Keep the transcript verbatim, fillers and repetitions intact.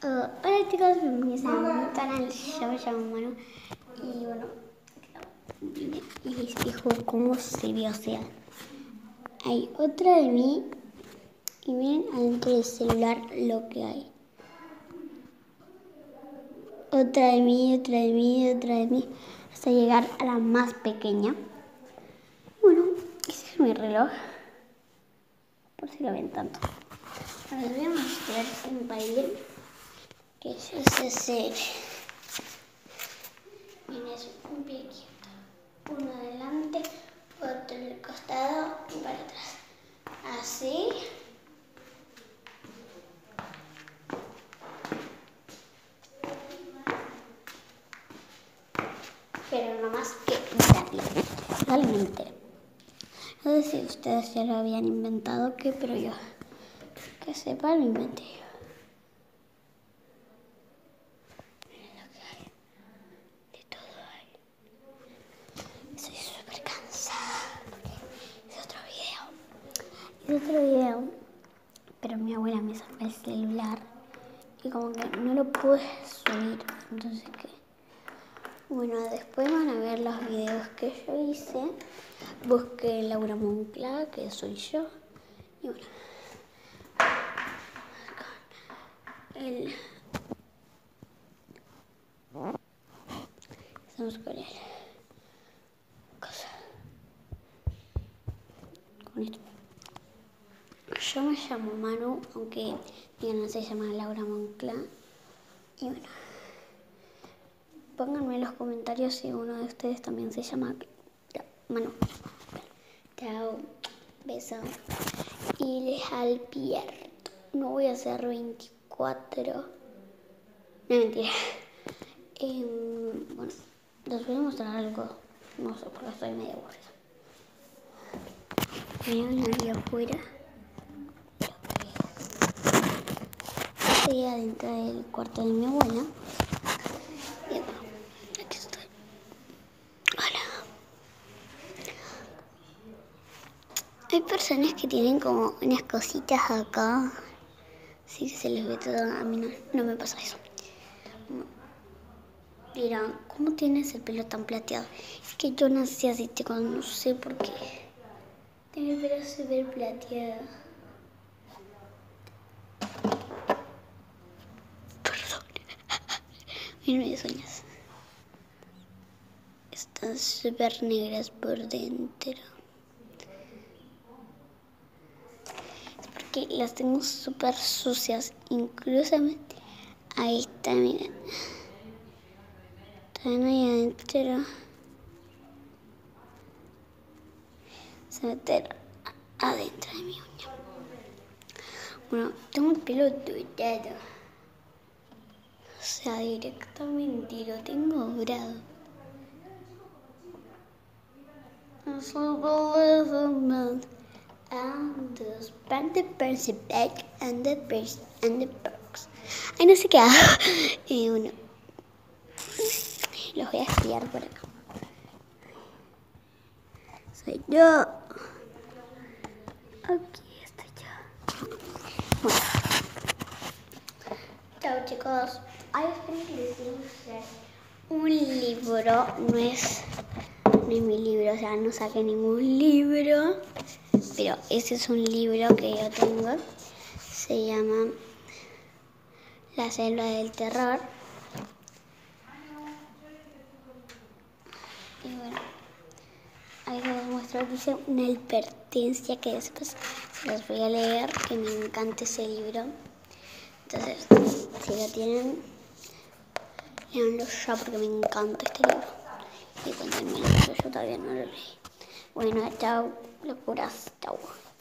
Uh, hola chicos, bienvenidos a mi canal. Yo me llamo Manu y bueno, y les explico cómo se ve. O sea, hay otra de mí y miren adentro del celular lo que hay. Otra de mí, otra de mí, otra de mí, hasta llegar a la más pequeña. Bueno, ese es mi reloj, por si lo ven tanto. Ahora les voy a mostrar un baile que es ese. Miren, es un pie quieto, uno adelante, otro en el costado y para atrás. Así. Pero no más que darle. Dale, me enteré. No sé si ustedes ya lo habían inventado, ¿qué? Pero yo, que sepa, lo inventé yo. Miren lo que hay. De todo hay. Estoy súper cansada porque es otro video. Es otro video. Pero mi abuela me sacó el celular y como que no lo pude subir. Entonces, ¿qué? Bueno, después van a ver los videos que yo hice. Busqué Laura Moncla, que soy yo. Y bueno, el... estamos con el... cosa. Con esto. Yo me llamo Manu, aunque mi no se llama Laura Moncla. Y bueno, pónganme en los comentarios si uno de ustedes también se llama Manu. Chao, beso. Y les advierto, no voy a hacer veinticuatro. No, mentira. Eh, bueno, les voy a mostrar algo. No sé, porque estoy medio aburrida. Miren ahí afuera. Estoy adentro del cuarto de mi abuela. Y bueno, aquí estoy. Hola. Hay personas que tienen como unas cositas acá. Así que se les ve todo. A mí no, no me pasa eso. Dirán, ¿cómo tienes el pelo tan plateado? Es que yo nací así, chicos, no sé por qué. Tengo el pelo súper plateado. Perdón. Miren mis uñas. Están súper negras por dentro. Es porque las tengo súper sucias. Incluso ahí está, miren. Están ahí adentro. Se meten adentro de mi uña. Bueno, tengo el pelo dorado. O sea, directamente lo tengo dorado. And the span the person back and the person and the box. Ay, no sé qué hago. Eh, bueno, los voy a estudiar por acá. Soy yo. Aquí estoy yo. Bueno. Chao chicos. Ay, esperen que les quiero mostrar un libro. No es, no es mi libro, o sea, no saqué ningún libro. Pero ese es un libro que yo tengo. Se llama La Selva del Terror. Y bueno, ahí les muestro. Dice una advertencia que después se los voy a leer, que me encanta ese libro. Entonces, si lo tienen, leanlo ya porque me encanta este libro. Y cuéntenme, yo todavía no lo leí. Bueno, chao, locuras, chao.